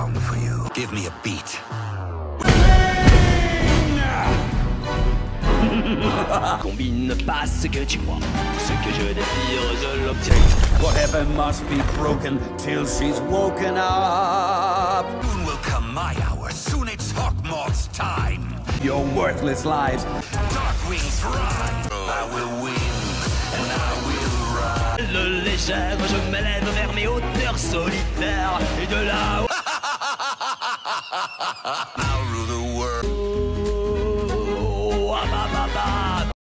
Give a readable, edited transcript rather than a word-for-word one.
down for you. Give me a beat. Combine pas ce que tu crois. Ce que je désire, je l'obtiens. Whatever must be broken till she's woken up. Soon will come my hour. Soon it's Hawkmoth's time. Your worthless lives. Dark wings rise. I will win and I will rise. Le légère, je m'élève vers mes hauteurs solitaires. Et de là où... I'll rule the world.